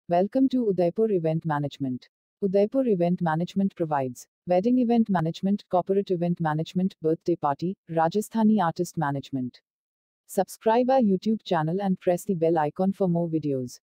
Welcome to Udaipur Event Management. Udaipur Event Management provides wedding event management, corporate event management, birthday party, Rajasthani artist management. Subscribe our YouTube channel and press the bell icon for more videos.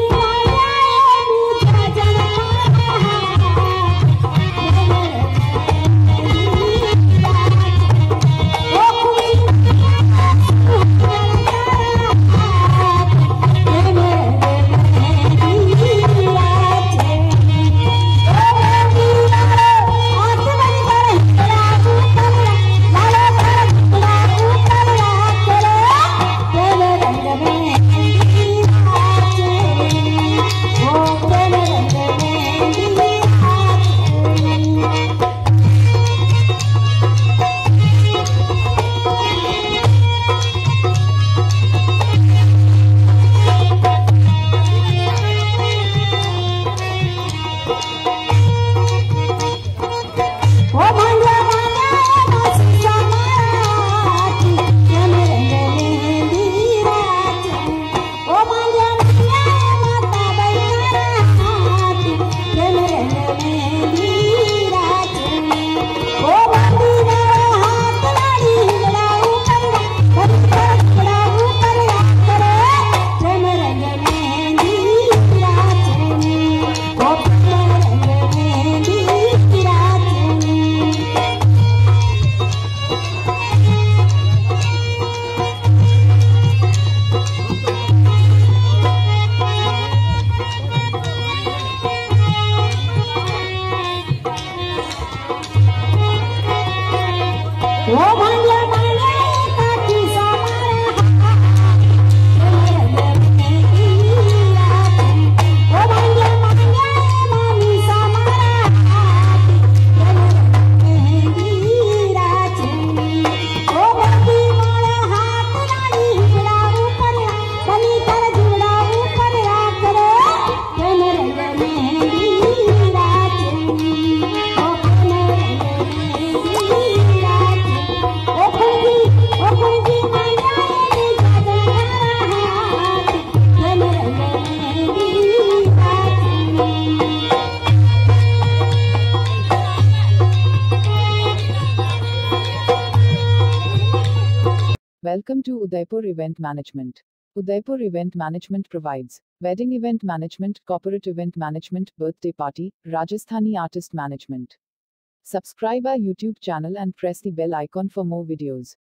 Welcome to Udaipur Event Management. Udaipur Event Management provides wedding event management, corporate event management, birthday party, Rajasthani artist management. Subscribe our YouTube channel and press the bell icon for more videos.